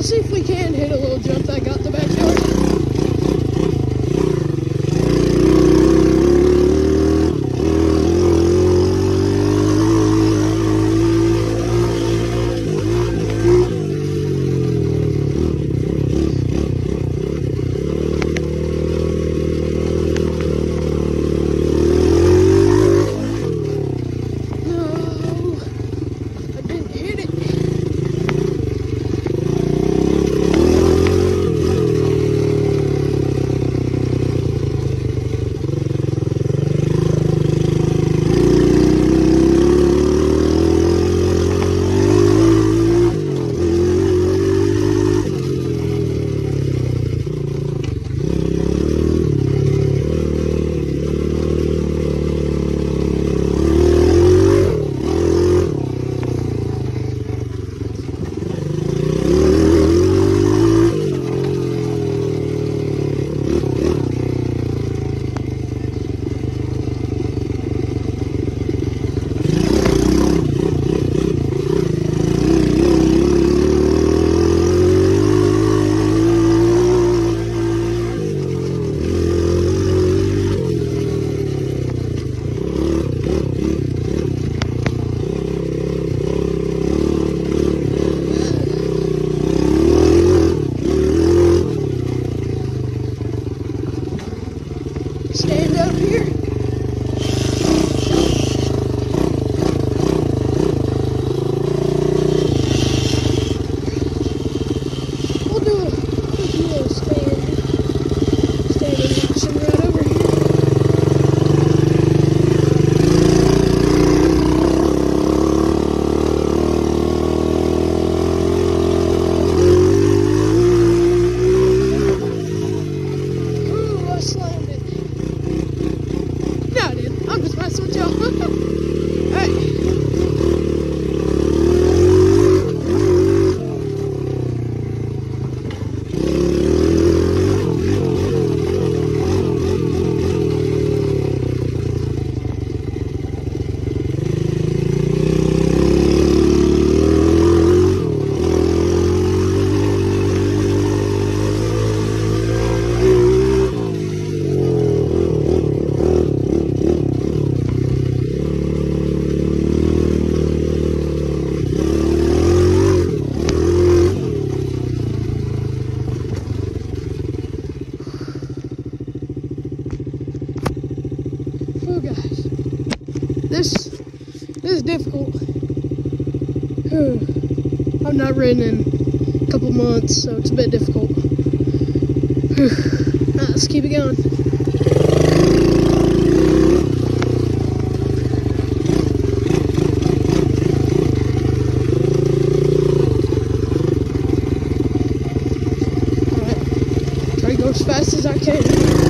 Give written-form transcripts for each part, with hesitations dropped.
see if we can hit a little jump that I got in the backyard. Stand up here. We'll do a quick little standing action right over here. Ooh, I slammed it. No, I didn't. I'm just messing with y'all. Hey. Oh guys, this is difficult. I've not ridden in a couple months, so it's a bit difficult. Alright, let's keep it going. Alright, try to go as fast as I can.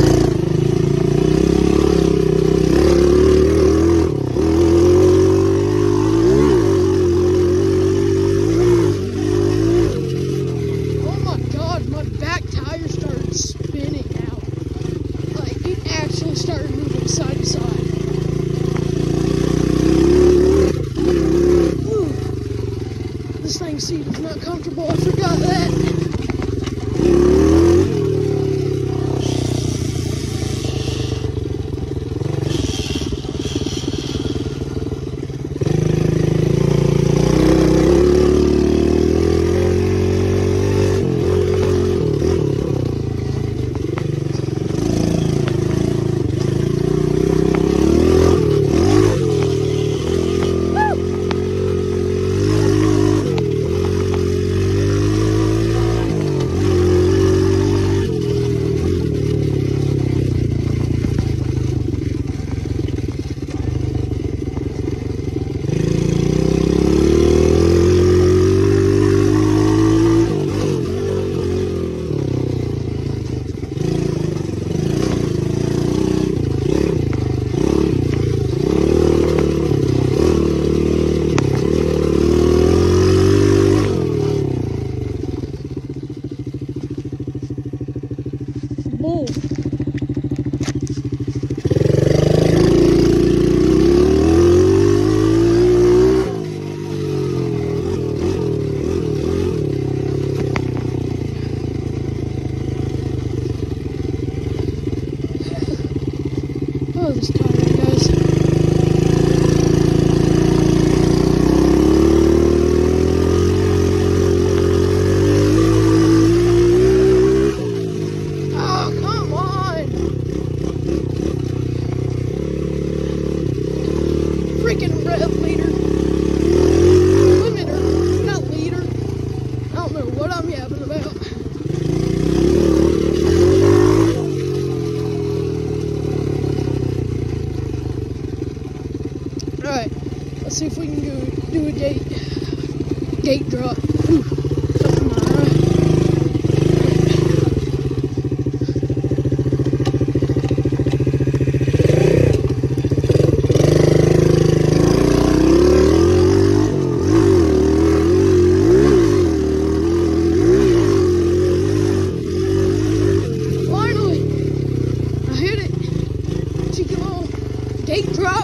Started moving side to side. Ooh. This thing's seat is not comfortable. I forgot that. what I'm yapping about. Alright, let's see if we can do a gate drop. Ooh, up in my eye. Finally, I hit it. Cheeky little gate drop.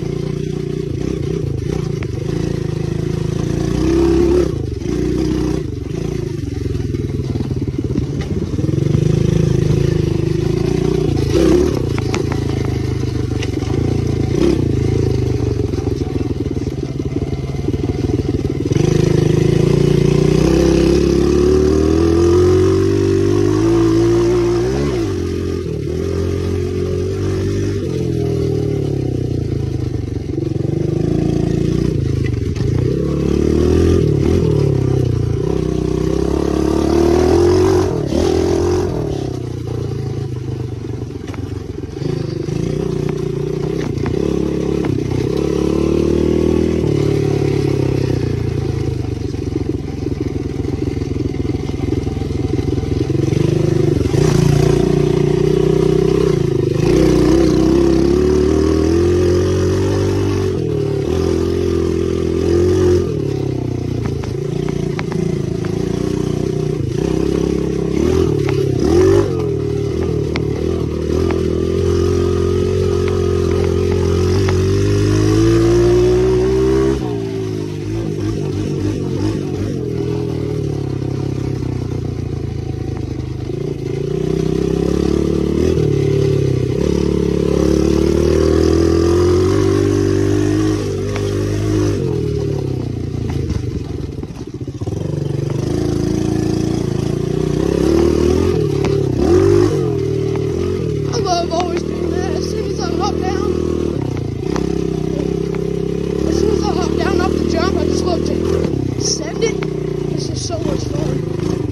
Send it. This is so much fun.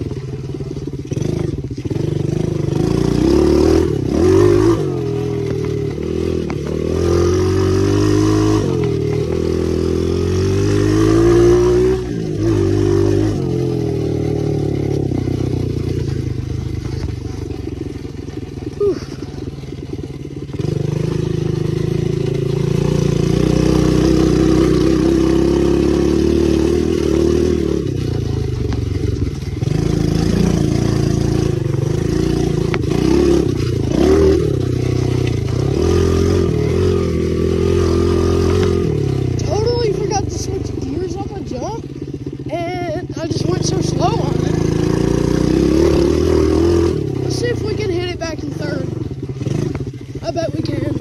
I just went so slow on it. Let's see if we can hit it back in third. I bet we can.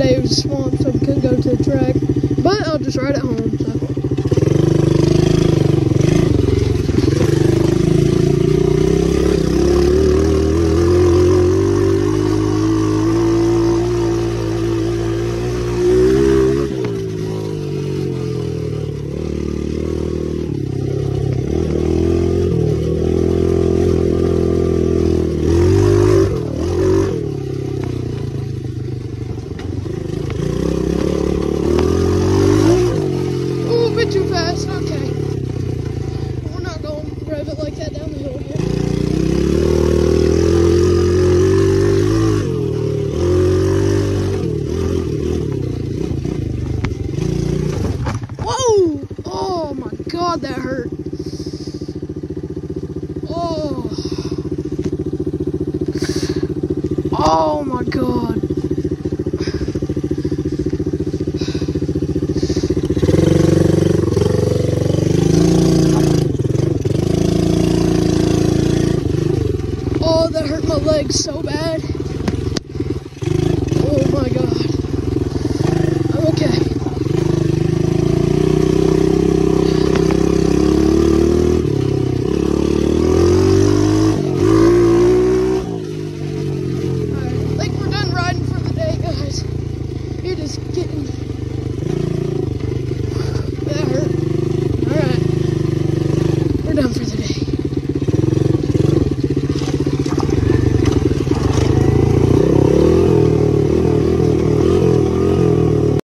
today was swamped, so we couldn't go to the track. But I'll just ride it home. So. Too fast, okay. We're not going to rev it like that down the hill here. Whoa! Oh my God, that hurt. Oh. Oh my God. Oh, that hurt my legs so bad. Oh my God. I'm okay. Alright, I think we're done riding for the day, guys. It is getting